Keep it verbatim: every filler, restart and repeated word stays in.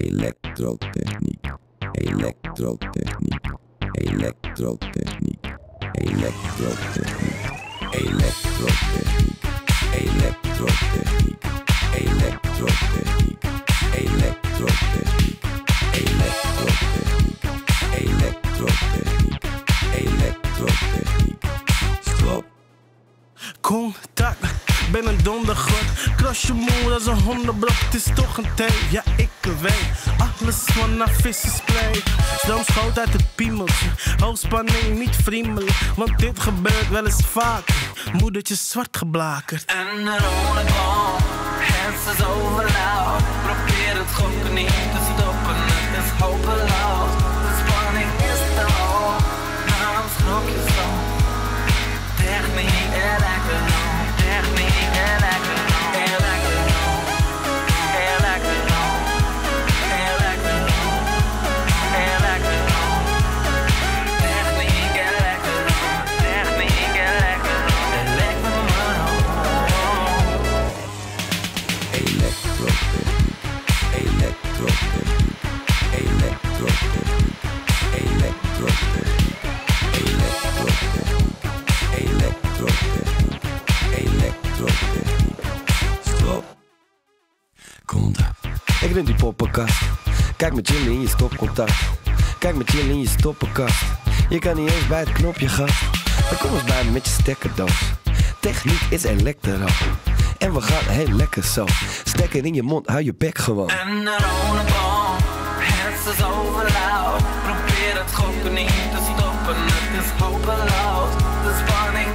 Elektrotechniek, elektrotechniek, elektrotechniek, elektrotechniek, elektrotechniek, elektrotechniek, elektrotechniek, elektrotechniek, elektrotechniek, elektrotechniek, elektrotechniek. Stop. Contact, ben een dondergod. Kras je moer als een hondenbrok, het is toch een thee. Ja, ik weet, alles vanaf vissersplay. Stroom schoot uit het piemeltje, hoogspanning niet vriendelijk. Want dit gebeurt wel eens vaker, moedertje zwart geblakerd. En de rode bal, het is overloud. Probeer het gokken niet te stoppen, het is hopeloos. De spanning is te hoog, daarom schrok je zo. Techniek, elektro, techniek, elektro, elektro, elektro, elektro, elektro, techniek, elektro, techniek, elektro, elektro, Elektrotechniek, elektrotechniek, elektrotechniek, elektrotechniek, elektrotechniek, elektrotechniek, elektrotechniek. Stop. Contact. Ik neem die poppenkast. Kijk met chillen in je stopcontact. Kijk met chillen in je stoppenkast. Je kan niet eens bij het knopje gast. Dan kom eens bij me met je stekkerdoos. Techniek is elektro. En we gaan heel lekker zo. Stekker in je mond, hou je bek gewoon. en de rode bal, het is overloud. Probeer het gokken niet te stoppen, het is hopeloos. De spanning